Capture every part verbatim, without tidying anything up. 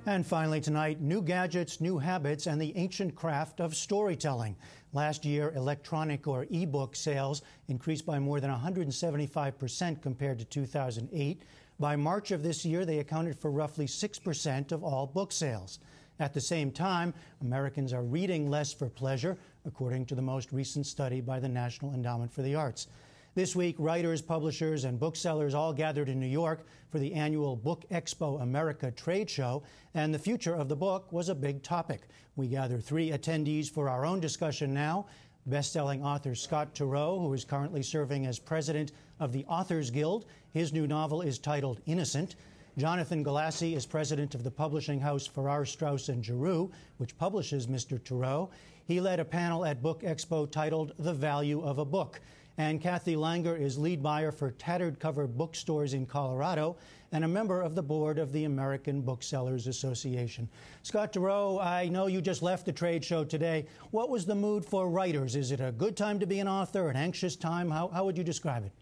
And finally tonight, new gadgets, new habits, and the ancient craft of storytelling. Last year, electronic or e-book sales increased by more than one hundred seventy-five percent compared to two thousand eight. By March of this year, they accounted for roughly six percent of all book sales. At the same time, Americans are reading less for pleasure, according to the most recent study by the National Endowment for the Arts. This week, writers, publishers, and booksellers all gathered in New York for the annual Book Expo America trade show, and the future of the book was a big topic. We gather three attendees for our own discussion now. Best-selling author Scott Turow, who is currently serving as president of the Authors Guild. His new novel is titled Innocent. Jonathan Galassi is president of the publishing house Farrar, Straus and Giroux, which publishes Mister Turow. He led a panel at Book Expo titled The Value of a Book. And Cathy Langer is lead buyer for Tattered covered bookstores in Colorado and a member of the board of the American Booksellers Association. Scott Turow, I know you just left the trade show today. What was the mood for writers? Is it a good time to be an author, an anxious time? How, how would you describe it?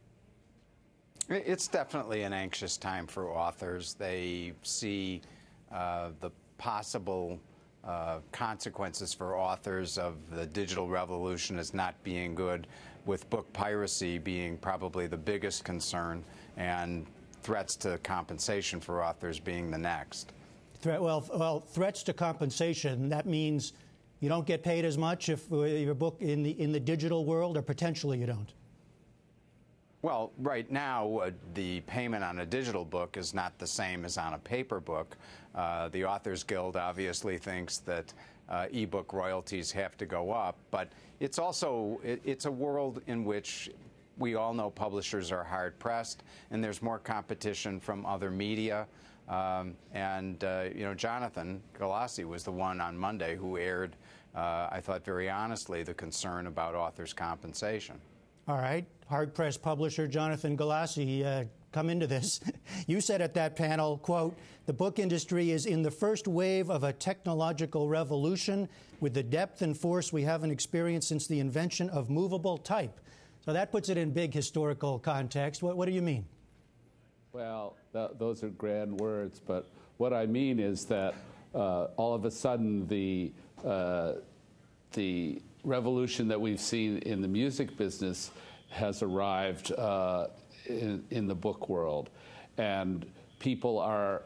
It's definitely an anxious time for authors. They see uh, the possible uh, consequences for authors of the digital revolution as not being good, with book piracy being probably the biggest concern, and threats to compensation for authors being the next. Threat, well, well, threats to compensation, that means you don't get paid as much if uh, your book in the in the digital world, or potentially you don't. Well, right now, uh, the payment on a digital book is not the same as on a paper book. Uh, the Authors Guild obviously thinks that uh, e-book royalties have to go up, but it's also it, it's a world in which we all know publishers are hard-pressed, and there's more competition from other media. Um, and, uh, you know, Jonathan Galassi was the one on Monday who aired, uh, I thought very honestly, the concern about authors' compensation. All right. Hard-pressed publisher Jonathan Galassi, uh, come into this. You said at that panel, quote, "The book industry is in the first wave of a technological revolution with the depth and force we haven't experienced since the invention of movable type." So that puts it in big historical context. What, what do you mean? Well, th those are grand words, but what I mean is that uh, all of a sudden the uh, the revolution that we've seen in the music business has arrived uh, in, in the book world, and people are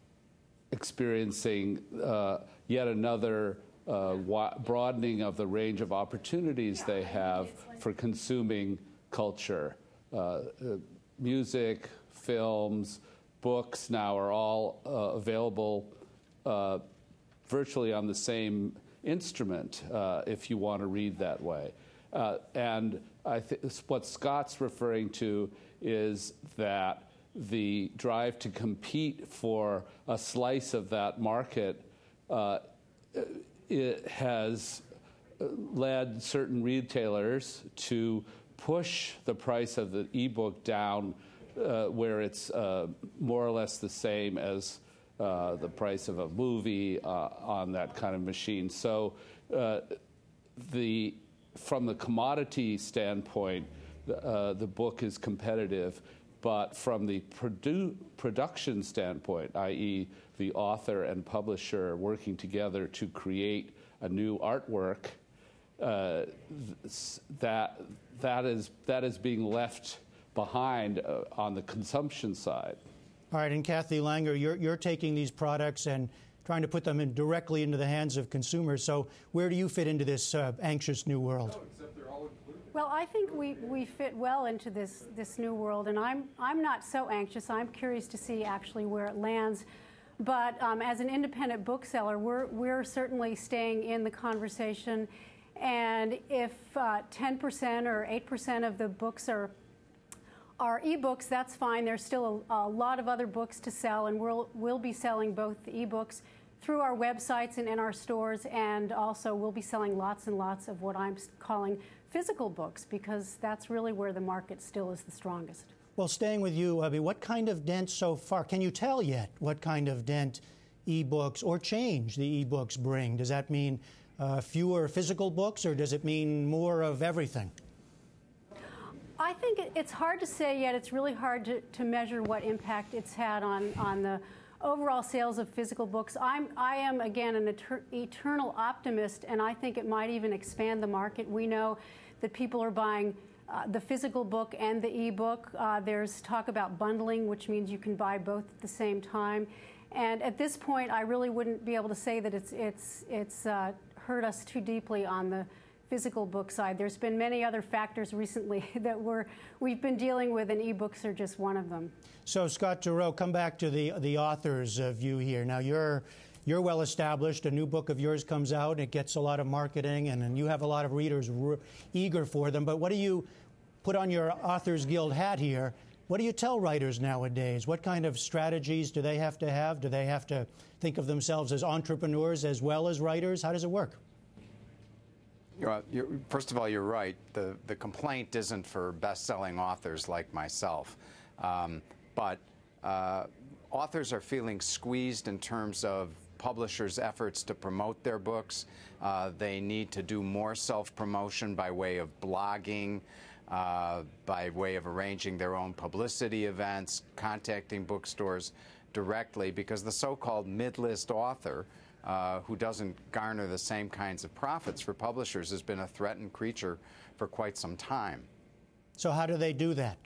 experiencing uh, yet another uh, broadening of the range of opportunities they have for consuming culture. Uh, uh, music, films, books now are all uh, available uh, virtually on the same instrument, uh, if you want to read that way. Uh, and I think what Scott's referring to is that the drive to compete for a slice of that market uh, it has led certain retailers to push the price of the e-book down uh, where it's uh, more or less the same as Uh, the price of a movie uh, on that kind of machine. So uh, the, from the commodity standpoint, uh, the book is competitive, but from the produ production standpoint, that is the author and publisher working together to create a new artwork, uh, that, that, is, that is being left behind uh, on the consumption side. All right, and Cathy Langer, you're, you're taking these products and trying to put them in directly into the hands of consumers. So where do you fit into this uh, anxious new world? No, except they're all included. Well, I think we, we fit well into this, this new world, and I'm, I'm not so anxious. I'm curious to see actually where it lands. But um, as an independent bookseller, we're, we're certainly staying in the conversation. And if uh, ten percent or eight percent of the books are Our e-books, that's fine. There's still a, a lot of other books to sell, and we'll, we'll be selling both the e-books through our websites and in our stores, and also we'll be selling lots and lots of what I'm calling physical books, because that's really where the market still is the strongest. Well, staying with you, Abby, what kind of dent so far, can you tell yet what kind of dent e-books or change the e-books bring? Does that mean uh, fewer physical books, or does it mean more of everything? I think it's hard to say yet. It's really hard to, to measure what impact it's had on, on the overall sales of physical books, I'm, I am, again, an eter eternal optimist, and I think it might even expand the market. We know that people are buying uh, the physical book and the e-book. Uh, there's talk about bundling, which means you can buy both at the same time. And at this point, I really wouldn't be able to say that it's, it's, it's uh, hurt us too deeply on the physical book side. There's been many other factors recently that we're, we've been dealing with, and e-books are just one of them. So, Scott Turow, come back to the, the author's uh, view here. Now, you're, you're well established. A new book of yours comes out. It gets a lot of marketing, and, and you have a lot of readers eager for them. But what do you put on your Authors Guild hat here? What do you tell writers nowadays? What kind of strategies do they have to have? Do they have to think of themselves as entrepreneurs as well as writers? How does it work? You're, you're, first of all, you're right. The, the complaint isn't for best-selling authors like myself. Um, but uh, authors are feeling squeezed in terms of publishers' efforts to promote their books. Uh, they need to do more self-promotion by way of blogging, uh, by way of arranging their own publicity events, contacting bookstores directly, because the so-called mid-list author Uh, who doesn't garner the same kinds of profits for publishers has been a threatened creature for quite some time. So how do they do that?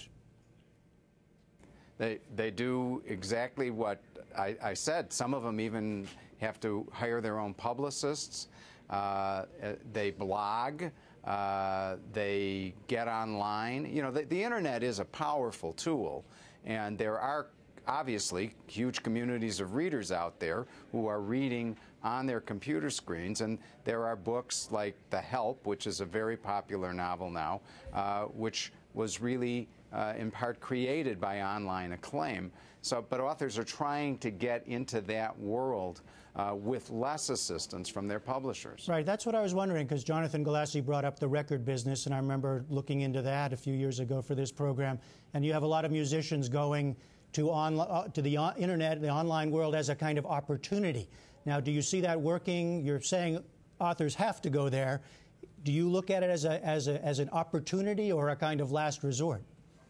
They, they do exactly what I, I said. Some of them even have to hire their own publicists. Uh, they blog. Uh, they get online. You know, the, the Internet is a powerful tool, and there are obviously huge communities of readers out there who are reading on their computer screens, and there are books like The Help, which is a very popular novel now, uh, which was really uh, in part created by online acclaim. So, but authors are trying to get into that world uh, with less assistance from their publishers. Right, that's what I was wondering, because Jonathan Galassi brought up the record business, and I remember looking into that a few years ago for this program, and you have a lot of musicians going to, on, uh, to the on internet, the online world, as a kind of opportunity. Now, do you see that working? You're saying authors have to go there. Do you look at it as, a, as, a, as an opportunity or a kind of last resort?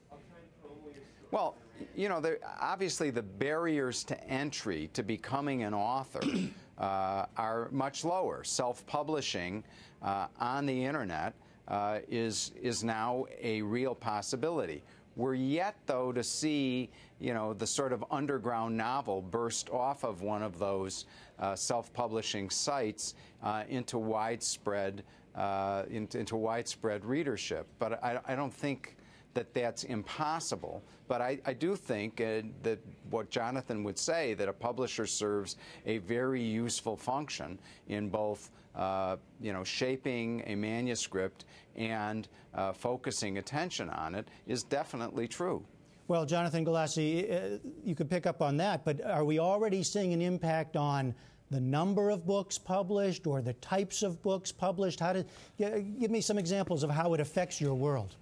Well, you know, there, obviously the barriers to entry to becoming an author uh, are much lower. Self-publishing uh, on the internet uh, is, is now a real possibility. We're yet, though, to see, you know, the sort of underground novel burst off of one of those uh, self-publishing sites uh, into widespread uh, into, into widespread readership. But I, I don't think that that's impossible. But I, I do think uh, that what Jonathan would say, that a publisher serves a very useful function in both uh, you know, shaping a manuscript and uh, focusing attention on it, is definitely true. Well, Jonathan Galassi, uh, you could pick up on that, but are we already seeing an impact on the number of books published or the types of books published? How did, give me some examples of how it affects your world.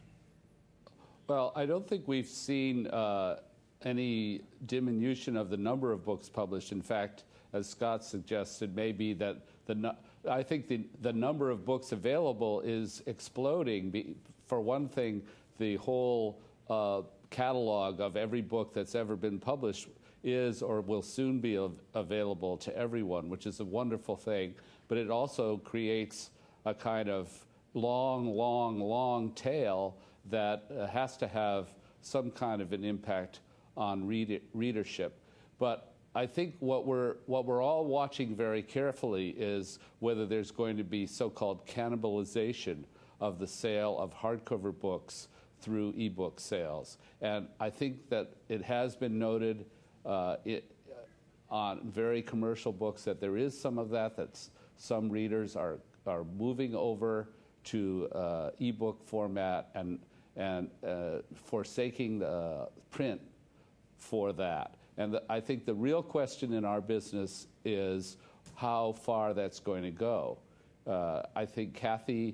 Well, I don't think we've seen uh, any diminution of the number of books published. In fact, as Scott suggested, maybe that the no I think the, the number of books available is exploding. Be for one thing, the whole uh, catalog of every book that's ever been published is or will soon be av available to everyone, which is a wonderful thing. But it also creates a kind of long, long, long tail that uh, has to have some kind of an impact on read readership. But I think what we're, what we're all watching very carefully is whether there's going to be so-called cannibalization of the sale of hardcover books through e-book sales. And I think that it has been noted uh, it, on very commercial books that there is some of that, that some readers are, are moving over to uh, e-book format and, and uh, forsaking the print for that. And the, I think the real question in our business is how far that's going to go. Uh, I think Cathy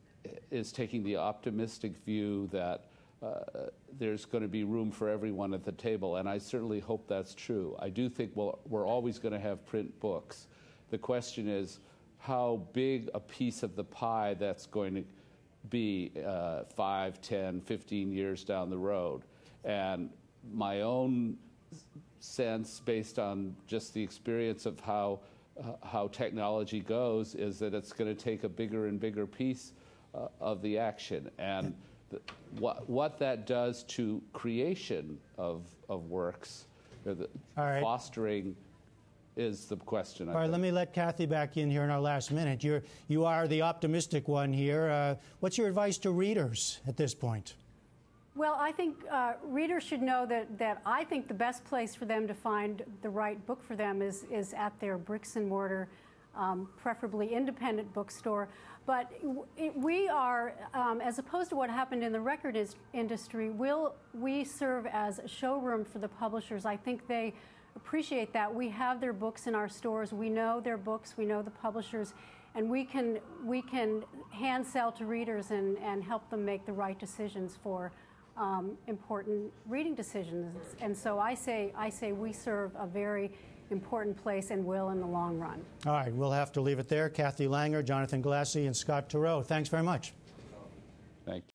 is taking the optimistic view that uh, there's going to be room for everyone at the table, and I certainly hope that's true. I do think we'll, we're always going to have print books. The question is how big a piece of the pie that's going to be uh, five, ten, fifteen years down the road. And my own sense, based on just the experience of how uh, how technology goes, is that it's going to take a bigger and bigger piece uh, of the action. And the, what what that does to creation of of works, or the right. fostering, is the question. I All right, think. let me let Cathy back in here in our last minute. You're you are the optimistic one here. Uh, what's your advice to readers at this point? Well, I think uh, readers should know that, that I think the best place for them to find the right book for them is, is at their bricks and mortar, um, preferably independent bookstore. But it, we are, um, as opposed to what happened in the record is, industry, we'll, we serve as a showroom for the publishers. I think they appreciate that. We have their books in our stores. We know their books. We know the publishers. And we can, we can hand sell to readers and, and help them make the right decisions for Um, important reading decisions. And so I say, I say we serve a very important place and will in the long run. All right, we'll have to leave it there. Cathy Langer, Jonathan Galassi, and Scott Turow, thanks very much. Thank you.